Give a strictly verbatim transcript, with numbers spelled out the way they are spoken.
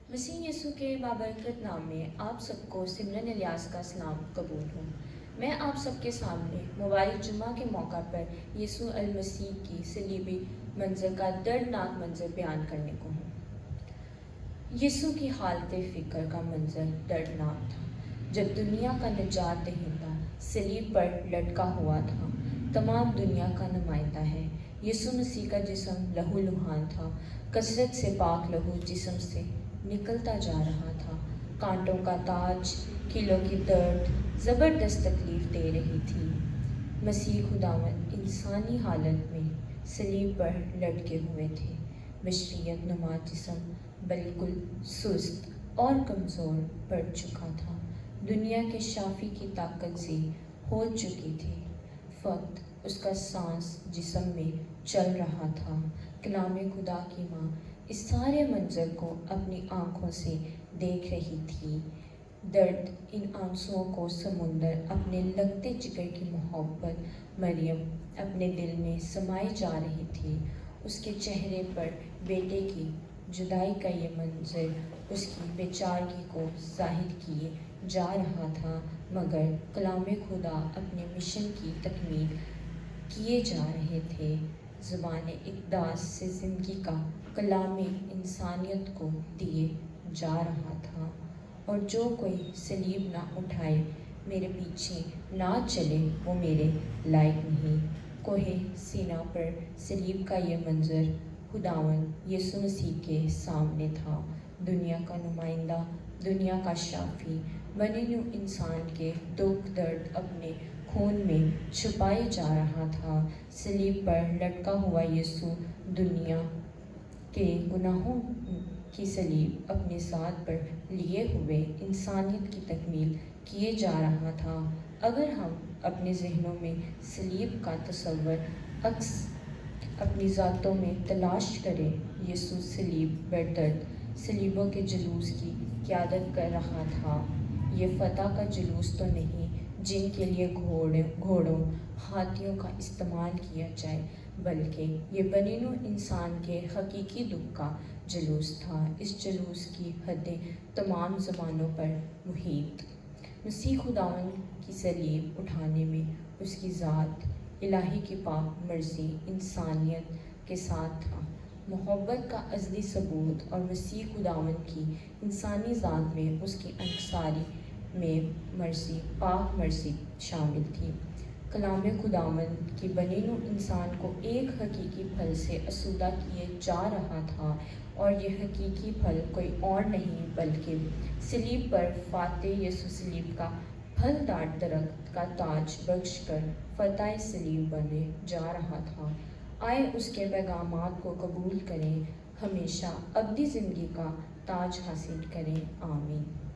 मसीह यीशु के बाबरकत नाम में आप सबको सिमरन इलियास का सलाम कबूल हो। मैं आप सबके सामने मुबारक जुम्मा के मौका पर यीशु अल मसीह की सलीबी मंजर का दर्दनाक मंजर बयान करने को हूँ। यीशु की हालत फ़िक्र का मंजर दर्दनाक था। जब दुनिया का निजात दहिंदा सलीब पर लटका हुआ था, तमाम दुनिया का नुमाइंदा है। यीशु मसीह का जिस्म लहू लुहान था। कसरत से पाक लहू जिस्म से निकलता जा रहा था। कांटों का ताज, किलों की दर्द ज़बरदस्त तकलीफ़ दे रही थी। मसीह खुदावंद इंसानी हालत में सलीब पर लटके हुए थे। बशरियत नुमा जिस्म बिल्कुल सुस्त और कमज़ोर पड़ चुका था। दुनिया के शाफी की ताकत से हो चुकी थी। फ़कत उसका सांस जिस्म में चल रहा था। कलाम खुदा की माँ इस सारे मंजर को अपनी आँखों से देख रही थी। दर्द इन आंसुओं को समुंदर अपने लगते जिगर की मोहब्बत मरियम अपने दिल में समाई जा रही थी। उसके चेहरे पर बेटे की जुदाई का ये मंजर उसकी बेचारगी को जाहिर किए जा रहा था, मगर कलाम खुदा अपने मिशन की तकमील किए जा रहे थे। ज़ुबान इक़दास से ज़िंदगी का कलाम इंसानियत को दिए जा रहा था। और जो कोई सलीब ना उठाए, मेरे पीछे ना चले, वो मेरे लायक नहीं। कोहे सीना पर सलीब का ये मंजर खुदावंद यीशु मसीह के सामने था। दुनिया का नुमाइंदा, दुनिया का शाफी, बने न्यू इंसान के दुख दर्द अपने खून में छुपाए जा रहा था। सलीब पर लटका हुआ यीशु दुनिया के गुनाहों की सलीब अपने साथ पर लिए हुए इंसानियत की तकमील किए जा रहा था। अगर हम अपने जहनों में सलीब का तस्वर अक्स अपनी ज़ातों में तलाश करें, यीशु सलीब बरदर्द सलीबों के जुलूस की क़यादत कर रहा था। ये फ़तह का जुलूस तो नहीं जिनके लिए घोड़े घोड़ों हाथियों का इस्तेमाल किया जाए, बल्कि ये बनीनो इंसान के हकीकी दुख का जुलूस था। इस जुलूस की हदें तमाम ज़बानों पर मुहीत। मसीह खुदावंद की सलीब उठाने में उसकी ज़ात इलाही की पाक मर्ज़ी इंसानियत के साथ था। मोहब्बत का अज़ली सबूत और मसीह खुदावंद की इंसानी ज़ात में उसकी अंसारी में मर्ज़ी पाक मर्ज़ी शामिल थी। कलाम खुदावंद की बनीनो इंसान को एक हकीकी फल से आसूदा किए जा रहा था, और यह हकीकी फल कोई और नहीं बल्कि सलीब पर फ़ातेह यीशु सलीब का फलदार दरख्त का ताज बख्श कर फ़तह सलीब बने जा रहा था। आए उसके पैगामात को कबूल करें, हमेशा अबदी ज़िंदगी का ताज हासिल करें। आमीन।